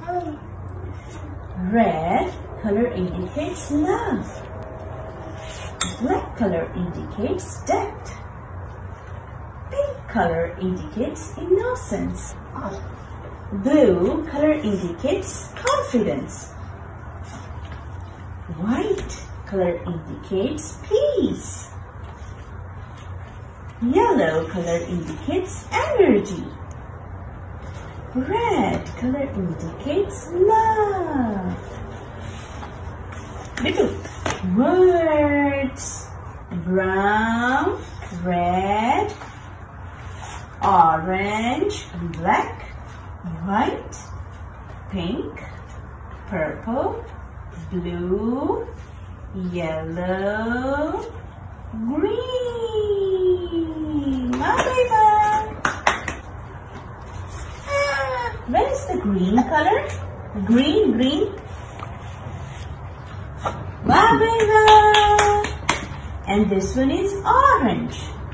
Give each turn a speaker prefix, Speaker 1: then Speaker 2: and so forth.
Speaker 1: Red color indicates love. Black color indicates death. Pink color indicates innocence. Blue color indicates confidence. White color indicates peace. Yellow color indicates energy. Red color indicates love. Little words. Brown, red, orange, black, white, pink, purple, blue, yellow, green. Where is the green color? Green. And this one is orange.